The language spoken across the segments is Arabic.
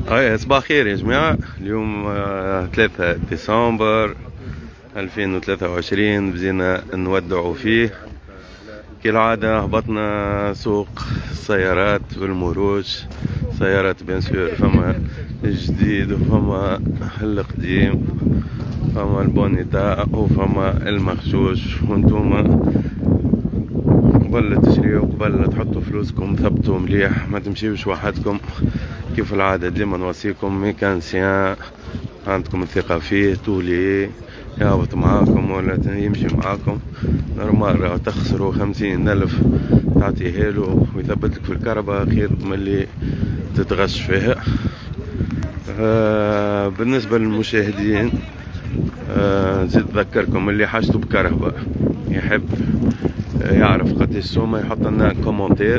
صباح خير يا جماعة. اليوم 3 ديسمبر 2023 بزينا نودعوا فيه كالعادة. هبطنا سوق السيارات والمروج، سيارات بيان سور، فما الجديد وفما القديم، فما البونيتا وفما المغشوش. وانتوما قبل تشريوا قبل تحطوا فلوسكم ثبتوا مليح، ما تمشيوش وحدكم كيف العادة. ديما نوصيكم ميكانسيان عندكم الثقة فيه تولي يهبط معاكم ولا يمشي معاكم نورمال. تخسروا 50,000 تعطيه له ويثبت لك في الكهرباء خير من اللي تتغش فيها. بالنسبة للمشاهدين نزيد نذكركم اللي حاجته بكهرباء يحب يعرف قديش السومة يحط لنا كومنتير،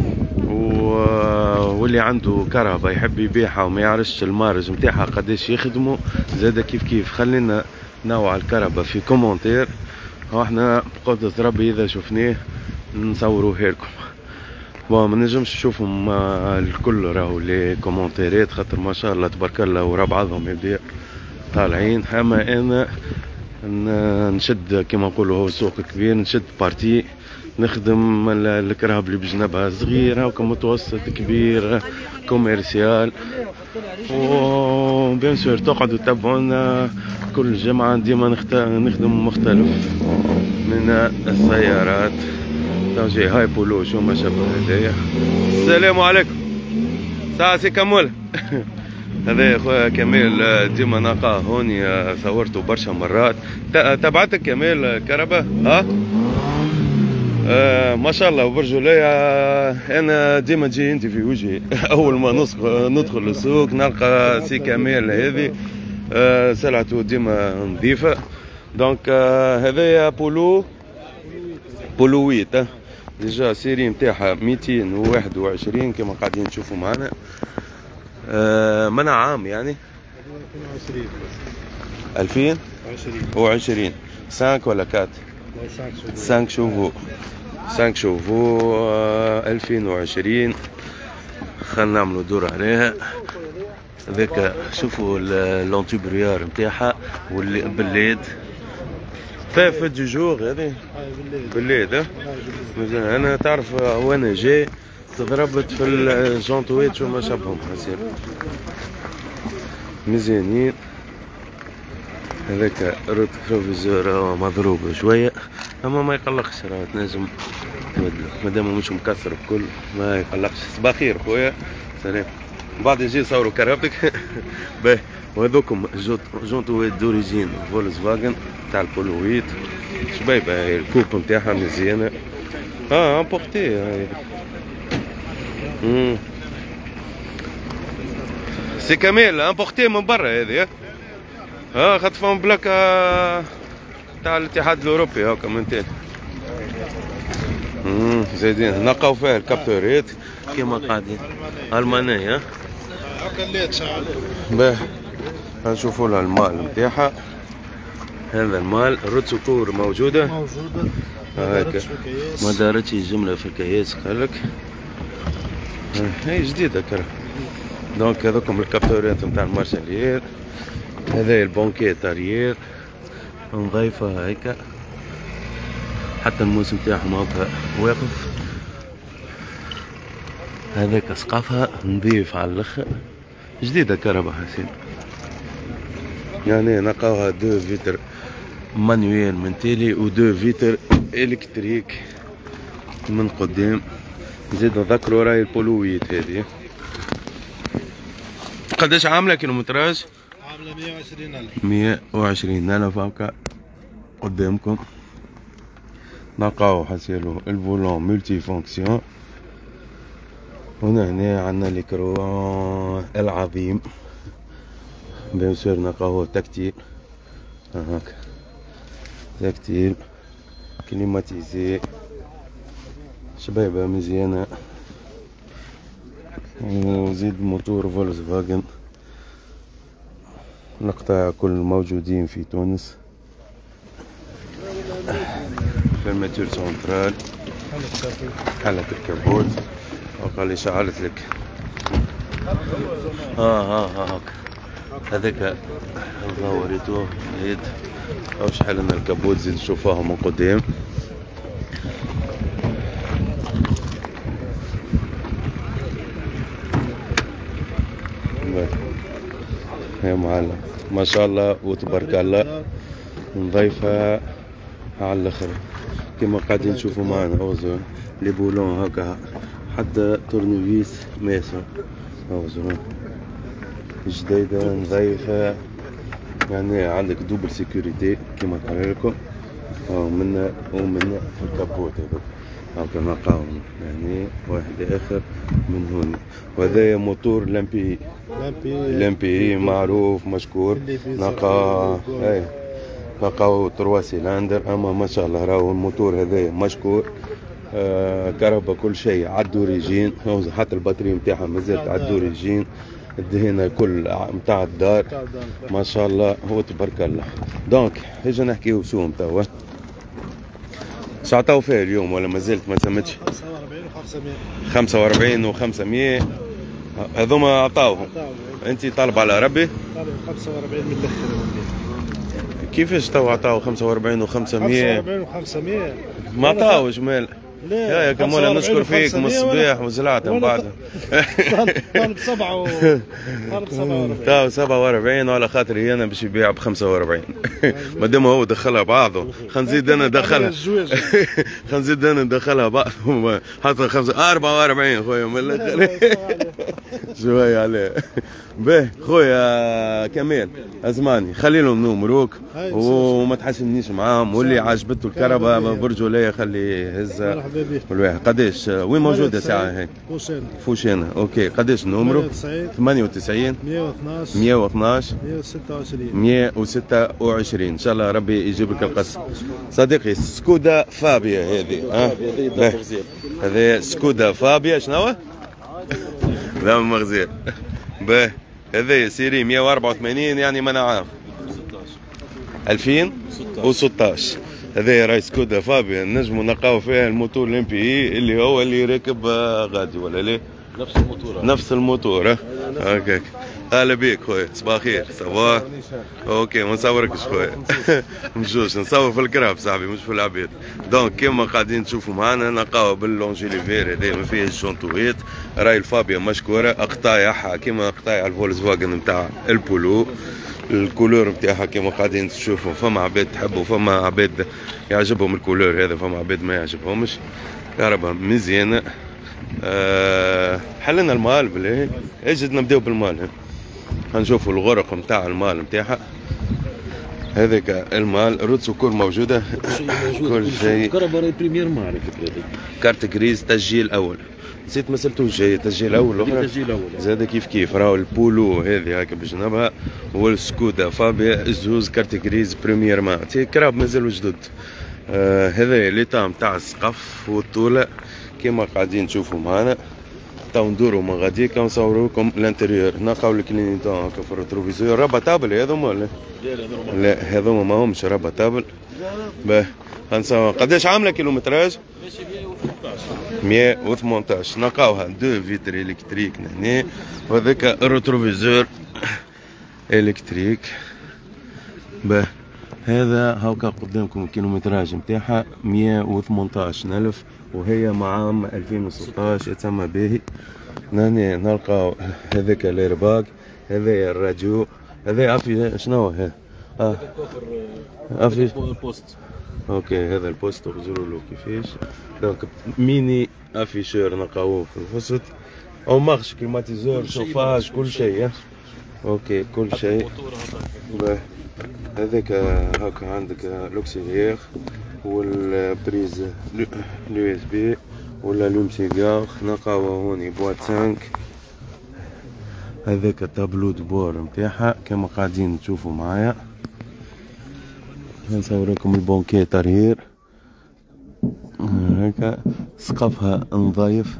واللي عنده كهرباء يحب يبيعها وما يعرفش المارج نتاعها قديش يخدموا زاد كيف خلينا نوع الكهرباء في كومنتير، واحنا بقدرة ربي اذا شفناه نصوروه لكم. ما نجمش نشوفهم الكل راهو لي كومنتيرات خاطر ما شاء الله تبارك الله ورا بعضهم يبدا طالعين. اما انا نشد كما نقولوا هو سوق كبير، نشد بارتي نخدم الكرهب اللي بجنبها صغير هاكا متوسط كبير كوميرسيال. و بيان سور تقعدوا تتابعونا كل جمعة، ديما نخدم مختلف من السيارات. جاي هاي بولو شو ما شابه هدايا. السلام عليكم ساعة سي كمول. هذا يا خويا كمال ديما نلقاه هوني، صورته برشا مرات. تبعتك كمال كهرباء ما شاء الله برجولية. انا ديما تجي انت في وجهي اول ما ندخل السوق نلقى سي كمال هذه سلعته ديما نظيفة. دونك هذايا بولويت ديجا سيري نتاعها 221 كما قاعدين تشوفوا معنا. منع عام يعني 2020 5 ولا 4 5 شوفو 2020. خلينا نعملوا دور عليها. هذاك شوفوا لونتيبريار نتاعها واللي بالليد في ديجور هذه بالليد. انا تعرف وانا جاي تضربت في الجونتويت شو ما شابهم حسين مزيانين. هذاك الروتروفيزور مضروب شويه اما ما يقلقش، راه تنجم تبدلو مادام مش مكسر بكل ما يقلقش. صباح خير خويا سلام. بعد يجي يصوروا كهربتك. باهي وهذوكم جونتويت دوريجين فولكس فاجن تاع البولويت شبيبه، الكوب نتاعها مزيانه. امبورتي هاي. سي كمال امبورتي من برا هذه. خاطر فهم بلاكا تاع الاتحاد الاوروبي هاكا من تاني. زايدين نلقاو فيها الكابتوريت كيما قاعدين المانية. باه نشوفوا لها المال نتاعها. هذا المال الروتسوكور موجودة هاكا ما دارتش جملة في الكياس قالك هي جديدة كرا. دونك هذوكم الكابتوريات نتاع المارشاليير. هذا البونكيت اريير نضيفة هيك حتى الموسم تاعهم هكا واقف. هذاك سقفها نظيف على الاخر جديدة كهرباء حسين. يعني نلقاوها 2 فيتر مانويل من تالي و 2 فيتر الكتريك من قدام. زيد نذكروا راهي البولويت هذه قداش عاملة كيلومتراج؟ عاملة 120,000 هكا قدامكم. نلقاو حسيلو الفولون ملتي فونكسيون. هنا عندنا الكرون العظيم بيان سور نلقاو تكتيل هاكا تكتيل كليماتيزي شبيبة مزيانة. وزيد موتور فولكس فاجن نقطع كل موجودين في تونس. فيرماتور سنترال حلة الكابوت وقال لي شعلت لك هاك هذاك وريتوه اليد او شحال من الكبوت زيد نشوفوها من قدام. يا معلم ما شاء الله وتبارك الله نضيفها على الاخر كما قاعدين تشوفوا معنا. اوزون لي بولون هكا حتى تورنوفيس ماسون اوزون جديدة نضيفها، يعني عندك دوبل سيكوريتي كما قال لكم ومن الكابوت هذوك هاكا نلقاهم يعني واحد اخر من هون. وهذايا موتور لامبي معروف مشكور نلقاو 3 سيلندر. اما ما شاء الله راهو الموتور هذايا مشكور كهرباء كل شيء على الدوريجين، حتى البطارية نتاعها مازالت على الدوريجين، الدهنة كل نتاع الدار ما شاء الله هو تبارك الله. دونك اجا نحكيو سوم توا شعطاو فيها اليوم ولا مازالت ما سمتش؟ 45 و500 هذوما عطاوهم. انت طالب على ربي؟ طالب 45 من الاخر. كيفاش تو عطاو 45 و500؟ 45 و500 ما عطاوش مال. يا كمولا نشكر فيك من الصباح وزلعت من بعد. طالب 47 وعلى خاطري انا باش يبيع ب 45. مادام هو دخلها بعضه خنزيد انا ندخلها. خنزيد انا ندخلها بعضه حتى 44 خويا من الاخر. شويه عليه. باهي خويا كمال اسمعني خلي لهم نومروك وما تحشمنيش معاهم، واللي عجبته الكهرباء برجوليه خلي يهزها والواحد. قداش وين موجوده ساعه هيك؟ فوشينا. اوكي قداش نومرو؟ 98 112 126 ان شاء الله ربي يجيب لك القص. صديقي سكودا فابيا هذه هذه سكودا فابيا شنو؟ لا مغزير. باهي هذه سيري 184 يعني من عام 2016. هذه راي سكودا فابيا نجمو نلقاو فيها الموتور الامبي اللي هو اللي راكب غادي ولا لا؟ نفس الموتور هكاك. اهلا بيك خويا صباح الخير صباح. اوكي ما نصوركش خويا مجوش نصور في الكراب صاحبي مش في العباد. دونك كيما قاعدين تشوفوا معنا نلقاو باللونجيليفير هذا ما فيه الجونتويت راي الفابيا مشكوره. اقطايعها كيما اقطايع الفولكس فاجن نتاع البولو، الكولور نتاعها كيما قاعدين تشوفوا. فما عباد تحبوا فما عباد يعجبهم الكولور هذا، فما عباد ما يعجبهمش. كهرباء مزيانه. حلنا المال بالله. اجد نبداو بالمال. هنشوفوا الغرق نتاع المال نتاعها. هذاك المال روتسو كل موجوده كل شيء. كهرباء بريمير ما عرفت كارت جريز تسجيل اول نسيت ما سالتوش جاي تسجيل اول الاخرى زاد كيف راهو البولو هذه هكا بجنبها والسكودا فابيا زوز كارت جريز بريمير ما كراب مازالوا جدد. هذا ليطا نتاع السقف والطوله كيما قاعدين تشوفوا معنا. تو ندورو من غاديكا ونصورو لكم الانتيريور. نلقاو الكلينيتون هكا في الريتروفيزور. رابطابل هذوما ولا لا؟ هذوما ماهمش رابطابل. باهي غنصور. قداش عامله كيلومتراج؟ 118. نلقاوها دو فيتر الكتريك هنا وهذاك الريتروفيزور الكتريك. باهي هذا هاكا قدامكم الكيلومتراج نتاعها 118,000 وهي مع عام 2016 يتسمى باهي. هنا نلقاو هذاك الايرباك. هذا الراديو. هذا افي شنو هذا؟ افي بوست. اوكي هذا البوست وزروا له كيفاش. دونك ميني افيشور نلقاوه في الوسط او مارش كليماتيزور شوفاج كل شيء. اوكي كل شيء. هذاك هاكا عندك لوكسيليير والبريز اليو اس بي ولا لوم سيجار. نلقاوه هوني بوات 5. هذاك التابلو دو بور نتاعها كما قاعدين تشوفوا معايا. نصور لكم البونكي ترهير هكا سقفها نظيف.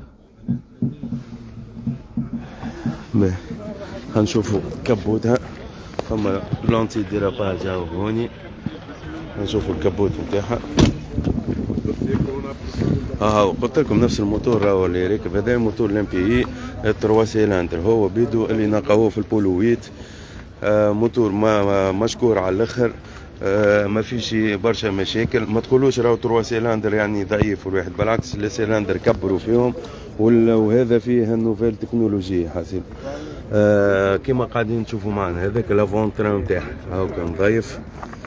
باهي هنشوفوا كبوتها. فما لونتي ديراباج هاو هوني. نشوفوا الكبوت نتاعها. قلت لكم نفس الموتور راهو اللي راكب هذا موتور الامبي اي 3 سيلندر، هو بيدو اللي نلقاوه في البولويت. موتور ما مشكور على الاخر، ما فيش برشا مشاكل. ما تقولوش راهو 3 سيلندر يعني ضعيف والواحد، بالعكس السيلندر كبروا فيهم، وهذا فيه النوفيل تكنولوجيا حسيب. كما قاعدين تشوفوا معنا هذاك لافونترا نتاعها هاو كان ضيف.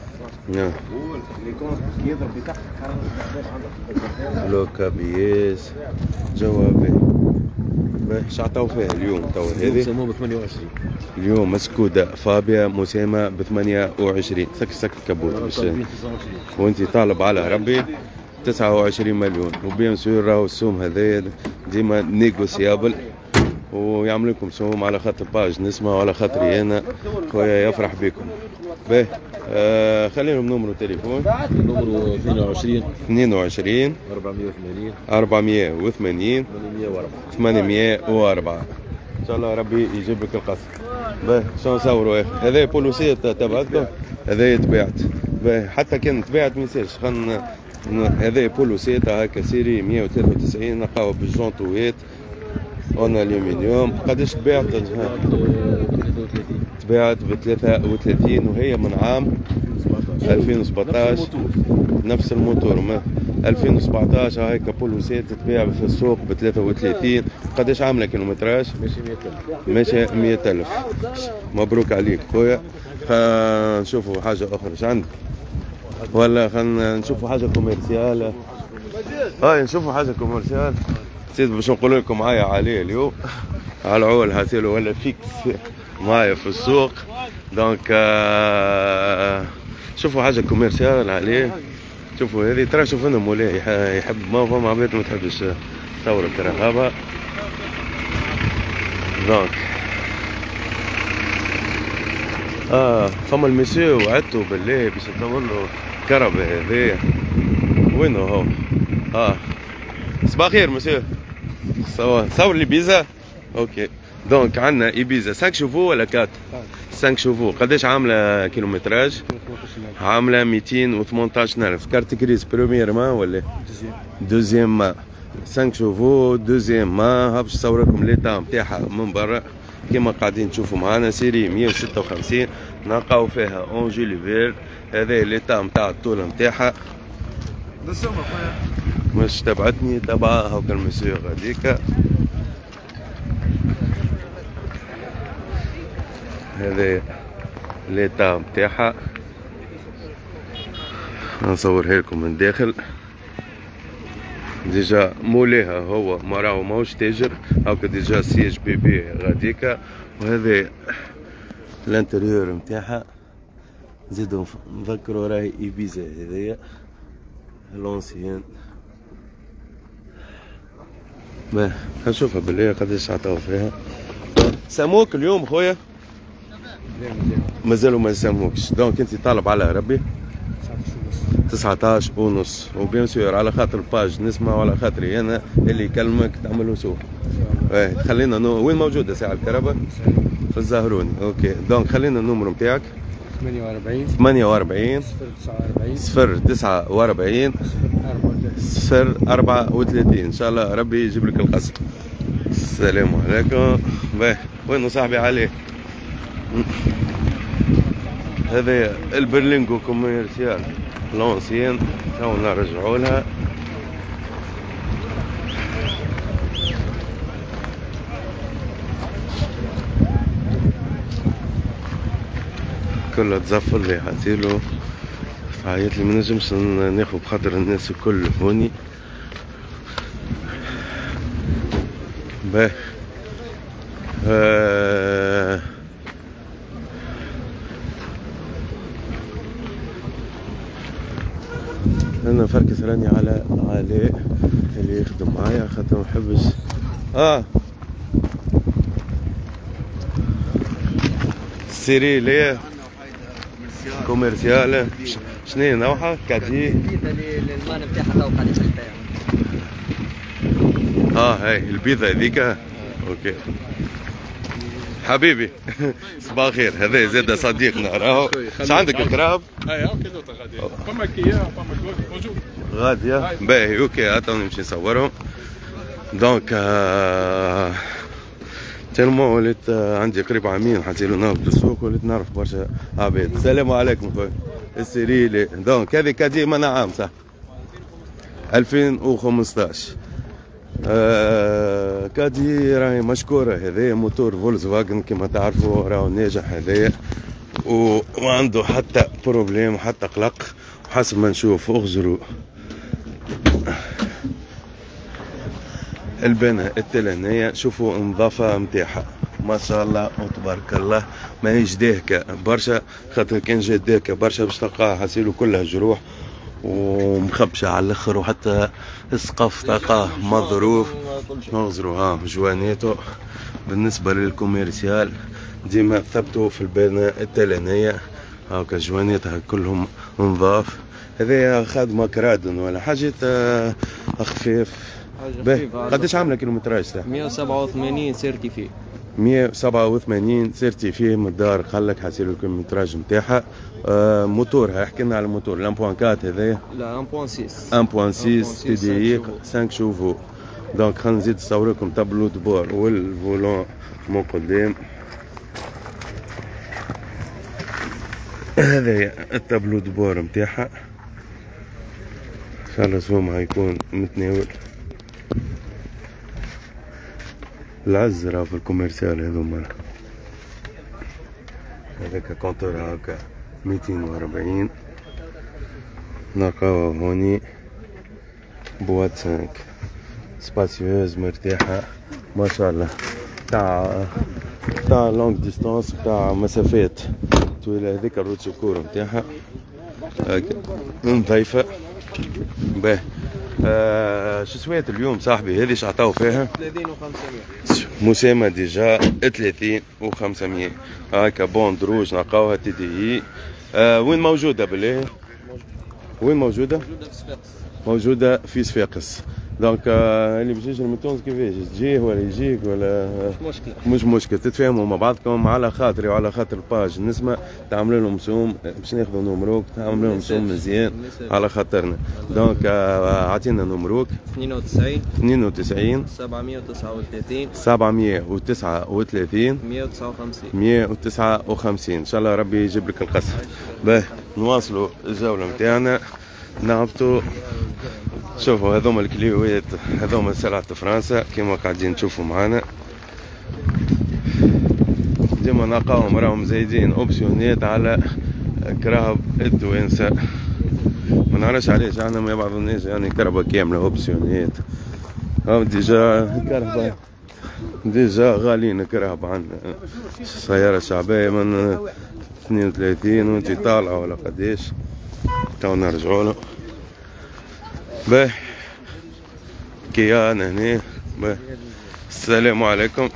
لوكا بيس جوابي باش عطاو فيها اليوم توا هذه ب 28 اليوم مسكودة فابيا مسامة ب 28. سك الكبوت وانت طالب على ربي 29 مليون. وبيان سور راهو السوم هذايا ديما نيغوسيابل، ويعمل لكم سوم على خاطر باج نسمع وعلى خاطري انا خويا يفرح بكم. باهي خلينا نمرو تليفون. نمرو 22 480 804 ان شاء الله ربي يجيب لك القصر. باهي شنو نصوروا يا اخي؟ هذا بولوسيه تبعتكم، هذا تباعت. باهي حتى كان تباعت ما يصيرش. هذا بولوسيه هكا سيري 193 نلقاوه بالجونطوات اون الومنيوم. قداش تباعت؟ تباعت ب 33 وهي من عام 2017 نفس الموتور. 2017 هيك بولوسيت تتباع في السوق ب 33. قداش عامله كيلومتراج؟ ماشي 100,000. مبروك عليك خويا. نشوفوا حاجه اخرى ايش عندك، ولا خلينا نشوفوا حاجه كوميرسيال. نشوفوا حاجه كوميرسيال. نسيت باش نقول لكم معايا عليه اليوم على عول هاتيلو ولا فيكس معايا في السوق. دونك شوفوا حاجه كوميرسيال عليه. شوفوا هذه ترى، شوف انا مولاي يحب ما فما عباد ما تحبش تصور ترى هذا. دونك فما المسيو وعدتو بالله باش نصور له كربه هذايا. وينو هو؟ صباح الخير مسيو. صور لي بيزا. اوكي دونك عندنا ايبيزا 5 شوفو ولا 4؟ 5 شوفو. قداش عامله كيلومتراج؟ عامله 218,000. كارت كريس بروميير مان ولا دوزيام مان؟ 5 شوفو دوزيام مان. باش نصور لكم ليطا نتاعها من برا كيما قاعدين تشوفوا معنا. سيري 156 نلقاو فيها اونجي ليفير. هذا ليطا نتاع الطول نتاعها. مش تبعتني تبعها هاكا المسيو غاديكا. هذا ليطا نتاعها نصورها لكم من داخل. ديجا مولاها هو ما راهو ماهوش تاجر هاكا، ديجا سيج بيبي غاديكا. وهذا الانتريور نتاعها نزيدو نذكروا راهي ايبيزا هذيا لونسيان. باه نشوفها بالله قداش عطاو فيها. ساموك اليوم خويا؟ مازالوا ما ساموكش. دونك انت طالب على ربي 19 ونص. وبيان سور على خاطر الباج نسمع وعلى خاطري انا اللي يكلمك تعملوا سوق. خلينا وين موجوده ساعه الكهرباء؟ في الزهروني. اوكي دونك خلينا النمرو نتاعك 48 049 034. ان شاء الله ربي يجيب لك القصر. السلام عليكم. باهي وين صاحبي علي؟ هذا البرلينغو كوميرسيال لونسيان تو نرجعوا لها. كلها تزفر لي حاتيلو عيط لي ما نجمش ناخذ بخاطر الناس الكل هوني. باهي انا فركس راني على علاء اللي يخدم معايا خاطر ما نحبش سيري ليه كوميرسيال. شنو هي نوعها؟ كاتي المان نتاعها تو قاعد يشتغل فيها. هاي البيضة هذيك. اوكي حبيبي صباح الخير. هذا زاد صديقنا راهو. اش عندك كراب؟ هاي كيلو غادي. فما كيا فما كوك موجود. غاديه باهي اوكي عطوني نمشي نصورهم. دونك تيرمون وليت عندي قريب عامين حتى نهبط السوق وليت نعرف برشا عباد. السلام عليكم خويا السيري لي. دونك هذه كادي من عام صح 2015 كادي راهي مشكوره. هذايا موتور فولكس فاجن كما تعرفوا راهو ناجح هذايا وعنده حتى بروبليم وحتى قلق حسب ما نشوف. اغزروا البناء التلانية شوفوا النظافة متاعها ما شاء الله وتبارك الله. ماهيش داهكة برشا خاطر كان جات داهكة برشا باش تلقاها حسيلو كلها جروح ومخبشة على الاخر وحتى السقف تلقاه مظروف. نغزروا ها جوانيتو. بالنسبة للكوميرسيال ديما ثبتوا في البناء التلانية هاكا جوانيتها كلهم نظاف. هذايا خادمة كرادن ولا حاجة خفيف. قداش عامله كيلومتراج تاعها؟ 187 سيرتيفي. 187 سيرتيفي من الدار خلك حاسيلو الكيلومتراج نتاعها. موتورها احكي لنا على الموتور. 1.4 هذايا؟ لا 1.6 تي دي اي 5 شوفو. دونك خلينا نزيد نصور لكم تابلو دبور والفولون من قدام. هذايا التابلو دبور نتاعها ان شاء الله زومها يكون متناول. العز راه في الكوميرسيال هذوما. هذاك كونتور هاكا 240 نلقاوها هوني بوات 5 سباسيوز مرتاحة ما شاء الله. تاع لونج ديستانس تاع مسافات طويلة. هذيك الروت سكور نتاعها نظيفة باهي. شو سويت اليوم صاحبي؟ هذه عطاو فيها 30 و500 مسامة ديجا 30 و500 هاكا بوند روج نلقاوها تي دي اي. وين موجودة بالله؟ وين موجودة؟ موجودة في صفاقس. دونك اللي باش يجي من تونس كيفاش تجيه ولا يجيك ولا مش مشكل تتفاهموا مع بعضكم على خاطري وعلى خاطر الباج نسمة تعملوا لهم سوم باش ناخذوا نمروك تعملوا لهم سوم مزيان على خاطرنا. دونك اعطينا نمروك 92 739 159 ان شاء الله ربي يجيب لك القصر. باهي نواصلوا الجولة نتاعنا نهبطوا. شوفوا هذوما الكليوات هذوما سلعة فرنسا كيما قاعدين تشوفوا معانا. ديما نلقاهم راهم زايدين اوبسيونات على كراهب التوانسة. ما نعرفش علاش عندنا ما بعض الناس يعني كرهبة كاملة اوبسيونات. ديجا كرهبة ديجا غاليين كرهبة عندنا. سيارة شعبية من 32 وانتي طالعة ولا قداش. تو نرجعوا له. باهي كيا انا هنا. باهي السلام عليكم.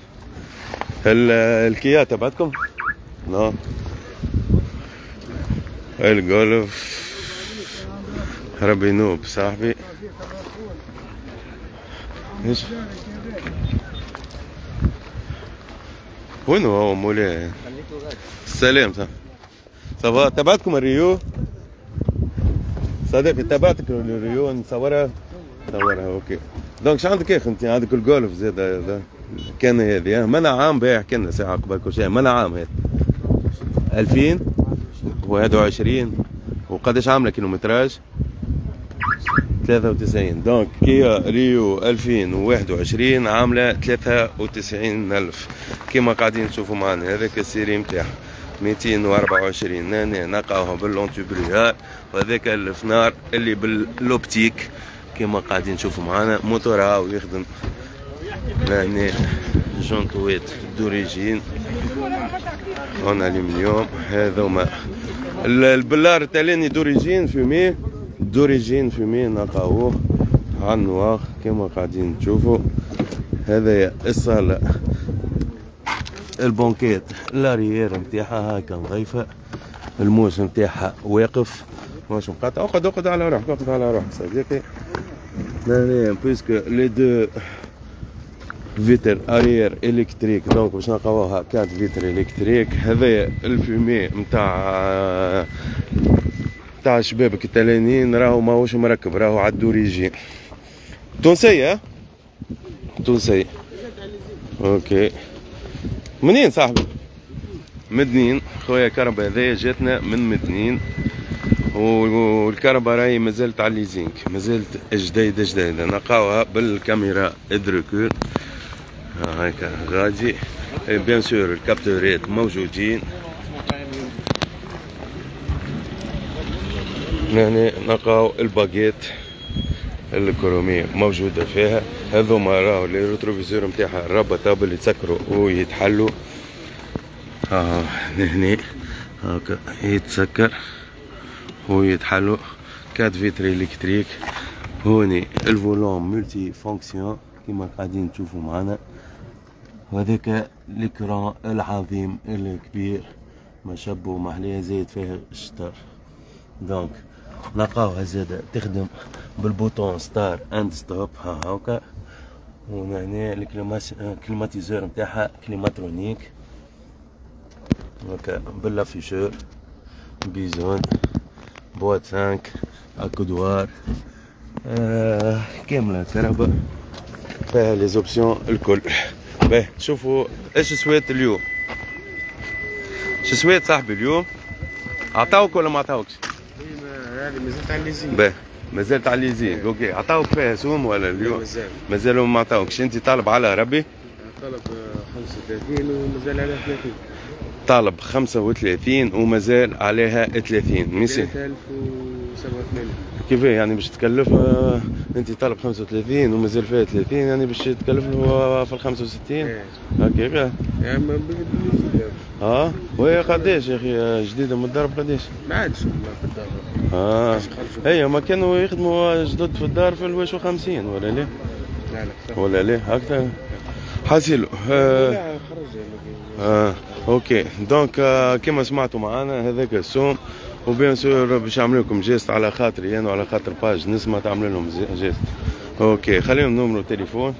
الكيا تبعتكم؟ لا الجولف ربي نوب صاحبي. ايش وين هو مولاي؟ السلام صافا تبعتكم الريو صديقي تبعتك الريو نصورها اوكي. دونك شو عندك اخ انت؟ عندك الجولف زاد كان هذه منع عام باهي حكي لنا ساعه قبل كل شيء. منع عام هذا 2021 وقداش عامله كيلومتراج؟ 93. دونك كيا ريو 2021 عامله 93,000 كيما قاعدين تشوفوا معنا. هذاك السيري نتاعها 224 هنا نلقاوها باللونتيبريال وهذاك الفنار اللي باللوبتيك كيما قاعدين تشوفوا معنا. موتور هاو يخدم هنا جونتوات دوريجين هون الومنيوم. هذوما البلار التاليني دوريجين فيمي نلقاوه على النواغ كيما قاعدين تشوفوا. هذايا الصالة البونكيت لاريير نتاعها هاكا نظيفة. الموش نتاعها واقف مش مقاطع. اقعد على روحك صديقي. لا بويسكو لي دو فيتر اريير الكتريك دونك باش نلقاوها 4 فيتر الكتريك. هذايا الفيمي نتاع تاع الشباب الكتالانيين راهو ماهوش مركب، راهو على الدوريجين. تونسية تونسية. اوكي منين صاحبي؟ مدنين خويا. كهرباء هذايا جاتنا من مدنين، والكهرباء راهي مازالت على الليزينغ، مازالت جديدة نلقاوها بالكاميرا ادريكول. هاكا غادي بيان سور الكابتورات موجودين. هنا نلقاو الباكيت الكرومية موجودة فيها. هذوما راهو لي روتروفيزور نتاعها رابطابل يتسكروا ويتحلوا. هنا هاكا يتسكر ويتحلوا. كاد فيتري الكتريك. هوني الفولون ملتي فونكسيون كيما قاعدين تشوفوا معنا. وهذاك الإكران العظيم الكبير ما شابو محليه زايد فيه الشطر. دونك نلقاوها زاده تخدم بالبوطون ستار اند ستوب. هاكا. وهنا الكليماتيزور نتاعها كليماترونيك هاكا بالافيشور بيزون بوات 5 اكودوار كامله كهرباء فيها لي زوبسيون الكل. باهي شوفوا ايش سويت اليوم. شو سويت صاحبي اليوم؟ عطاوك ولا ما عطاوكش؟ هذه مازالت على الليزينغ. باهي مازالت على الليزينغ. اوكي عطاوك فيها سوم ولا اليوم؟ مازالوا ما عطاوكش. انت طالب على ربي؟ طالب 35 ومازال عليها 30. طالب 35 ومازال عليها 30. ميسي 3087. كيف يعني باش تكلف انت طالب 35 ومازال فيها 30 يعني باش تكلف له في ال 65 هكاك. يا اما بالليزينغ. وهي قداش يا اخي جديده من الدار بقداش؟ ما عادش والله في الدار. هي ما كانوا يخدموا جدد في الدار في الواش 50 ولا ليه؟ لا ولا ليه هكذا حاسيلو. لا خرج. اوكي دونك كما سمعتوا معنا هذاك السوم. وبيان سور باش نعمل لكم جيست على خاطري انا وعلى خاطر باج نسمع تعمل لهم جيست. اوكي خليهم نمرو تليفون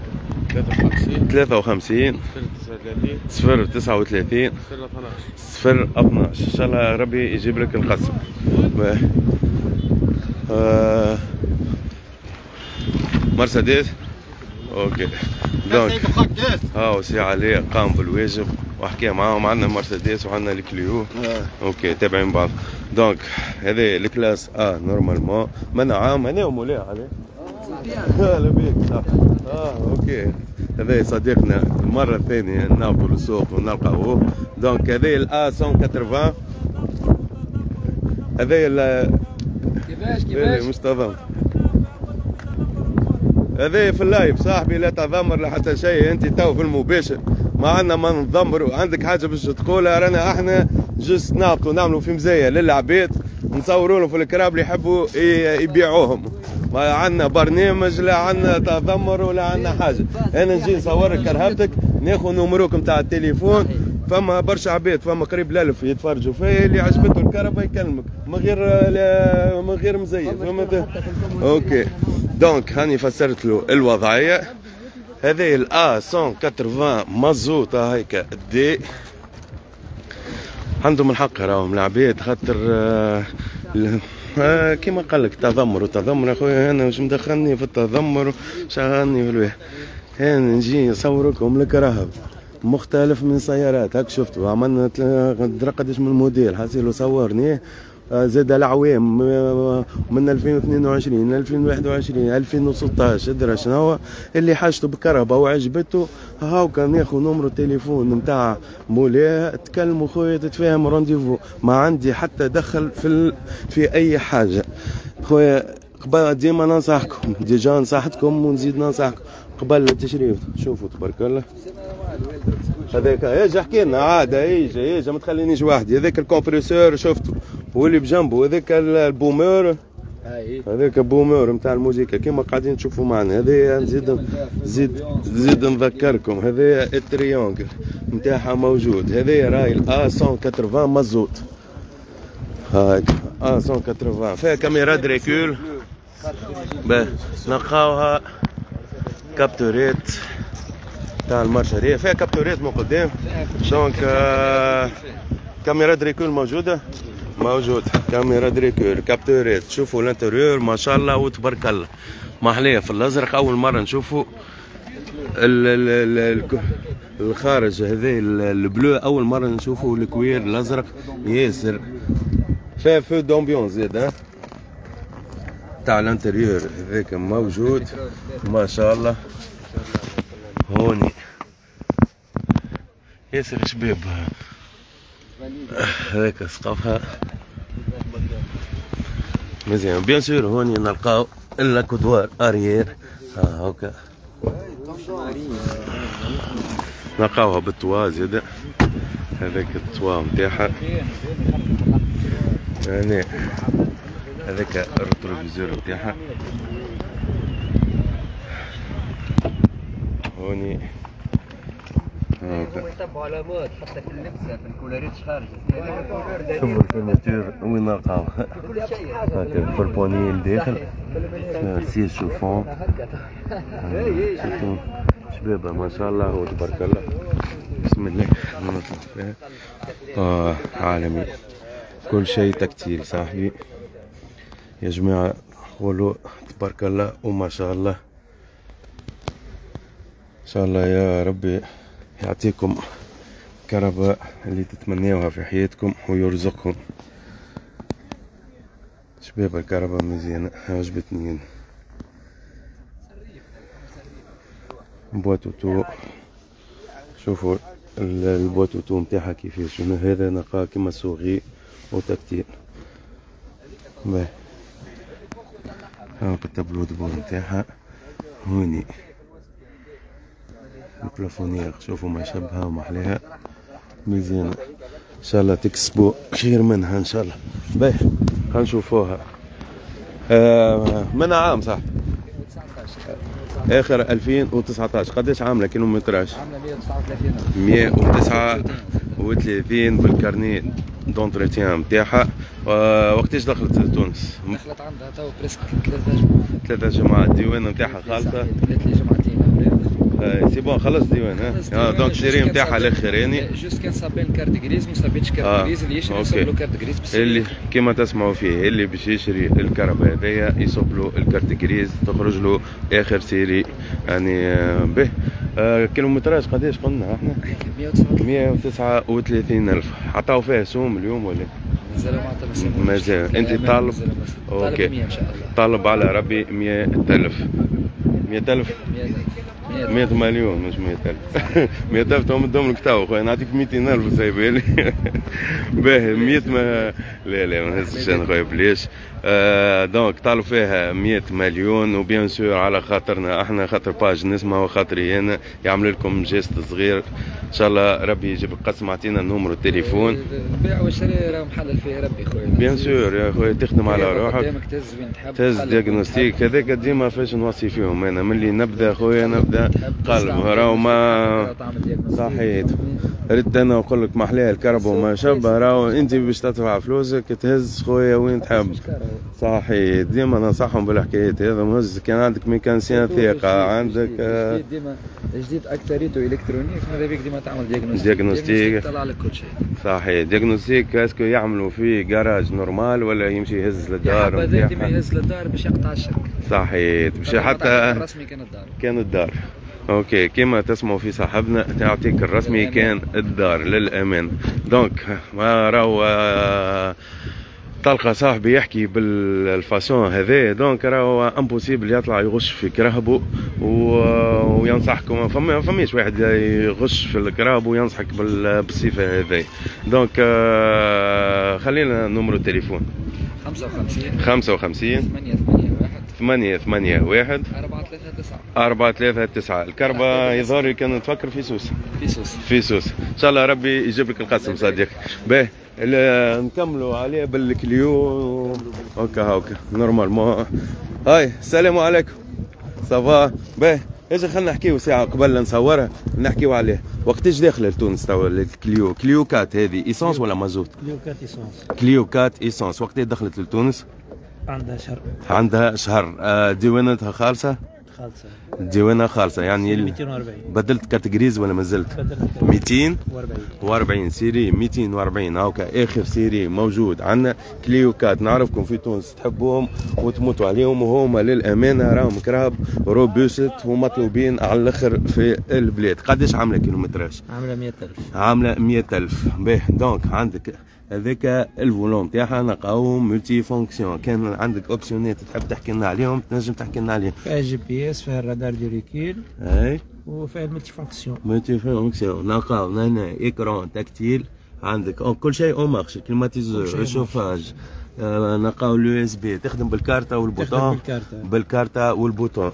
53 039 012 ان شاء الله ربي يجيب لك القسم. مرسيدس. اوكي دونك هاو سي علي قام بالواجب وحكى معاهم. عندنا مرسيدس وعندنا الكليو. اوكي تابعين بعض. دونك هذا الكلاس نورمالمون من عام هنا ومولاه عليه. لا بيك صح. اوكي هذا صديقنا المرة الثانية ناخذوا للسوق ونلقاوه. دونك هذا ال A180 هذا كيفاش مش تضم. هذا في اللايف صاحبي لا تضمر لحتى شيء. انت تو في المباشر ما عندنا ما نضمروا. عندك حاجه باش تقولها رانا احنا جست ناقطوا نعملوا في مزايا للعباد نصوروا لهم في الكراب اللي يحبوا يبيعوهم. ما عندنا برنامج لا عندنا تذمر ولا عندنا حاجه. انا نجي نصور لك كرهبتك ناخذ نمروك نتاع التليفون. فما برشا عباد فما قريب ل1000 يتفرجوا فيا اللي عجبته الكهرباء يكلمك من غير مزيد فهمت. اوكي دونك هاني فسرت له الوضعيه. هذه ال A180 مزوطه هيك دي عندهم الحق راهم العباد خاطر كيما قال لك تذمر اخويا. انا مش مدخلني في التذمر شغلني في الواحد. انا نجي نصور لكم الكرهب مختلف من سيارات. هاك شفتوا عملنا قداش من موديل حاسيلو صورني. زاد العوام من 2022 2021 2016 ادرى شنو اللي حاجته بكهرباء وعجبته. هاكا ناخذ نمرو التليفون نتاع مولاه تكلموا خويا تتفاهم رونديفو. ما عندي حتى دخل في اي حاجه خويا. قبل ديما ننصحكم ديجا نصحتكم ونزيد ننصحكم قبل التشريف. شوفوا تبارك الله هذاك اجا احكي لنا عاد اجا ما تخلينيش وحدي. هذاك الكومبريسور شفتوا واللي بجنبه هذاك البومور. هذاك بومور نتاع الموسيقى كيما قاعدين تشوفوا معنا. هذا نزيد نذكركم هذا التريونغل نتاعها موجود. هذا راهي ال A180 مزوط. هاك A180 فيها كاميرات ريكول. نلقاوها كابتوريت تاع المارشارية. فيها كابتوريت من قدام. دونك كاميرات ريكول موجودة. موجود. كاميرا دريكور، كابتورات، تشوفوا الانتريور ما شاء الله وتبارك الله. محليه في الازرق، اول مره نشوفوا الخارج هذا البلو، اول مره نشوفوا الكوير الازرق ياسر فيه فو دومبيونس زيد تاع الانتريور هذاك موجود ما شاء الله. هوني ياسر شباب هذاك سقفها مزيان. بيان سور هوني نلقاو الكودوار اريير هاكا نلقاوها بالتوا زيد. هذاك التوا نتاعها هنا، هذاك الريتروفيزور نتاعها هوني هاكا. يطبقوا على مود حتى في اللبسه في الكولاريت خارج. شوفوا الفرنتور وين نلقاوها هاكا في البوني الداخل سيج شوفون. شوفوا شباب ما شاء الله وتبارك الله. بسم الله نطلع فيها. عالمي كل شيء تكتيل صاحبي يا جماعة. قولوا تبارك الله وما شاء الله. ان شاء الله يا ربي يعطيكم كهرباء اللي تتمنيوها في حياتكم ويرزقكم. شباب الكهرباء مزيانة عجبتني. بواتوتو شوفوا البواتوتو نتاعها كيفاش. هذا نلقاه كيما سوغي وتكتيل باهي. هاك التابلو دبور نتاعها هوني البلافونيير. شوفوا ما شبهها ومحليها مزيانة ان شاء الله تكسبوا خير منها ان شاء الله. باهي خلينا نشوفوها. من عام صح؟ اخر 2019. قداش عامله كيلومتراج؟ عامله 139. 139 بالكارني دونتروتيان نتاعها. وقتاش دخلت لتونس؟ دخلت عندها تو بريسك 3 جمعات. 3 جمعات. الديوان نتاعها خالصه؟ قالت لي جمعتين. سي بون خلص ديوان. دونك الشيري نتاعها الاخراني جوست كان صابين كارت غريز ما صابيتش كارت غريز. اللي يشري يصب له كارت غريز بس. اللي كيما تسمعوا فيه اللي باش يشري الكهرباء هذايا يصب له الكارت غريز تخرج له اخر سيري يعني به. كيلومتراج قداش قلنا احنا؟ 139 الف. عطاو فيها سوم اليوم ولا؟ مازال انت طالب؟ اوكي 100 ان شاء الله. طالب على ربي 100,000. 100,000 100 مليون مش 100,000. 100,000 توم الدوم الكتاو خويا نعطيك 200,000 سايبها لي. باهي 100 لا ما نهزش انا خويا بليش. دونك طالب فيها 100 مليون. وبيان سور على خاطرنا احنا خاطر باج نسمع وخاطري انا يعمل لكم جيست صغير ان شاء الله ربي يجيب القسم. اعطينا نمرو التليفون. البيع والشراء راه محلل فيه ربي خويا. بيان سور يا خويا تخدم على روحك. قدامك تهز وين تحب. تهز دياغنوستيك هذاك ديما فاش نوصي فيهم انا ملي نبدا خويا نبدا قلب راهو ما صحيت. رد انا نقول لك محليه الكهرباء وما شابه. راهو انت باش تدفع فلوسك تهز خويا وين تحب. صحيح ديما ننصحهم بالحكايات هذا مهز. كان عندك ميكانسيان ثقه عندك ديما جديد اكثريته الكترونيك ماذا بيك ديما تعمل دياغنوستيك طلع لك كل شيء. صحيح. دياغنوستيك اسكو يعملوا فيه جراج نورمال ولا يمشي يهز للدار؟ ديما يهز للدار باش يقطع الشرك. صحيح باش حتى الرسمي كان الدار. اوكي كيما تسمعوا في صاحبنا تعطيك الرسمي كان الدار للامان. دونك ما راهو تلقى صاحبي يحكي بالفاسون هذا. دونك راهو امبوسيبل يطلع يغش في كرهبه وينصحكم. فماش واحد يغش في الكرهب وينصحك بالصفه هذه. دونك خلينا نمرو التليفون 55 881 439. الكربة يظهر لي كان تفكر في سوس. في سوس ان شاء الله ربي يجيب لك القسم صديق. باهي نكملوا عليه بالكليو هكا نورمالمون. هاي السلام عليكم صافا. باهي اجي خلينا نحكيو ساعه قبل نصورها نحكيو عليه. وقتاش داخله لتونس توا الكليو؟ كليو كات هذه ايسونس ولا مازوت؟ كليو كات ايسونس. كليو كات ايسونس. وقتاش دخلت لتونس؟ عندها شهر. عندها شهر. ديوانتها خالصه؟ خالصة. الديوانه خالصه يعني 240. بدلت كارت جريز ولا مازلت؟ بدلت 240 سيري 240 هاكا اخر سيري موجود عندنا. كليوكات نعرفكم في تونس تحبوهم وتموتوا عليهم، وهما للامانه راهم كراب روبوست ومطلوبين على الاخر في البلاد. قداش عامله كيلومتراج؟ عاملة 100,000. عامله 100,000. باهي دونك عندك هذاك الفولوم تاعها نلقاوه ملتي فونكسيون. كان عندك اوبسيونات تحب تحكي لنا عليهم تنجم تحكي لنا عليهم. فيها جي بي اس، فيها الرادار دو ريكيل، اي وفيها الملتي فونكسيون. ملتي فونكسيون. نلقاو هنا اكران تكتيل، عندك كل شيء اون مارش، كليماتيزور، شوفاج. نلقاو اليو اس بي تخدم بالكارتة والبوطون. بالكارتة والبوطون.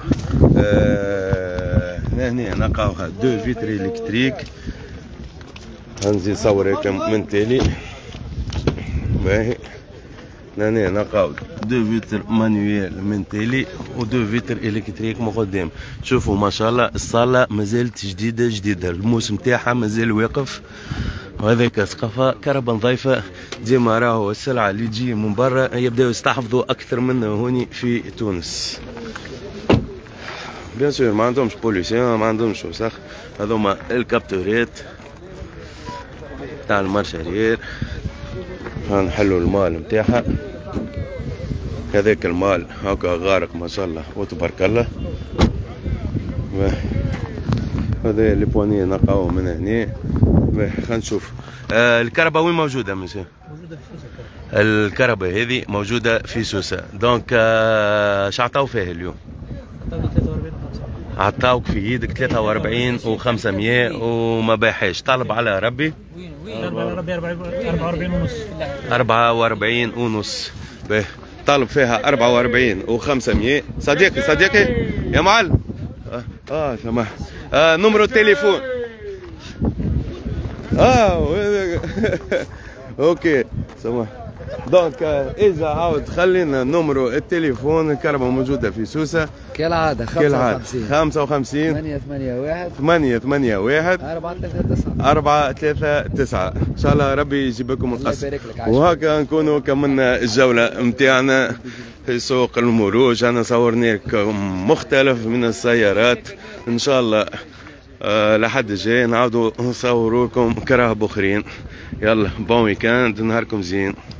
هنا نلقاوها 2 فيتر الكتريك. هنزيد نصوركم من تالي. باهي هنا نلقاو 2 فيتر مانويل من تالي و 2 فيتر الكتريك من قدام. شوفوا ما شاء الله الصالة مازالت جديدة، الموسم تاعها مازال واقف. وهذاك سقفة كهرباء نظيفة. ديما راهو السلعة اللي تجي من برا يبداو يستحفظوا أكثر منا هوني في تونس. بيان سور ما عندهمش بوليسيون، ما عندهمش وسخ. هذوما الكابتورات تاع المارشارير. هنحلوا المال نتاعها. هذاك المال هاكا غارق ما شاء الله وتبارك الله. هذا لي بواني نلقاوه من هنا. خلينا نشوف الكهرباء وين موجودة ماشي؟ موجودة في سوسة. الكهرباء هذه موجودة في سوسة. دونك شعطاو فيها اليوم؟ عطاوك في يدك 43 و500 وما بايحاش. طالب على ربي؟ طالب على ربي 44 ونص. 44 ونص. باهي طالب فيها 44 و500. صديقي يا معلم. سمح. نمرو التليفون. اوكي سمح. دونك اذا عاود خلينا نمرو التليفون. الكهرباء موجوده في سوسه كالعاده 55 881 439 ان شاء الله ربي يجيب لكم القص. وهكا نكونوا كملنا الجوله نتاعنا في سوق المروج. انا صورنا لكم مختلف من السيارات. ان شاء الله لحد الجاي نعاودوا نصوروا لكم كراهب اخرين. يلا بون ويكاند، نهاركم زين.